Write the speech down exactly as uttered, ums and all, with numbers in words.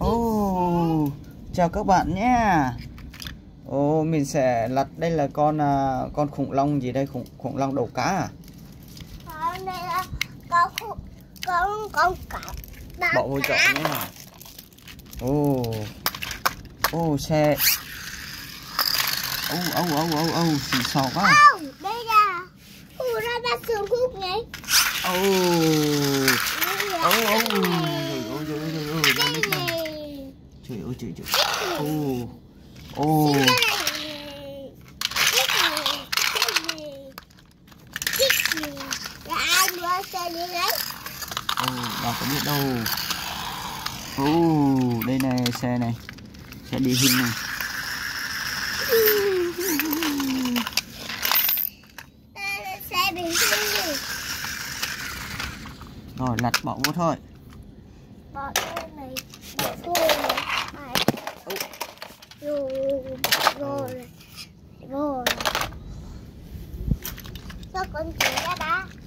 Oh, chào các bạn nhé. Oh, mình sẽ lật, đây là con uh, con khủng long gì đây, khủng khủng long đầu cá à? Đây là con con con cá. Bỏ vô chậu nhé. Oh, oh xe. Oh, oh, oh, oh, oh, xì xò quá. Oh, đây là khu ra ba sườn khúc này. Oh, oh, oh, ôi trời ơi, trời ơi, trời ơi, trời ơi, trời trời. Oh, oh. Oh, bà có biết đâu. Oh, đây này xe này, xe đi hình này. Xe bình thường. Rồi lật bỏ vô thôi. Bỏ cái này, bỏ thôi này. Rồi, rồi, rồi. Cho con chỉ ra đã.